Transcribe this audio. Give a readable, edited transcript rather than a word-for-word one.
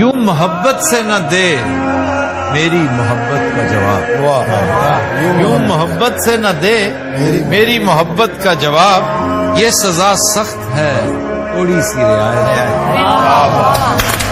यूं मोहब्बत से न दे मेरी मोहब्बत का जवाब, यूं मोहब्बत से न दे मेरी मोहब्बत का जवाब, ये सजा सख्त है थोड़ी सी रियायत।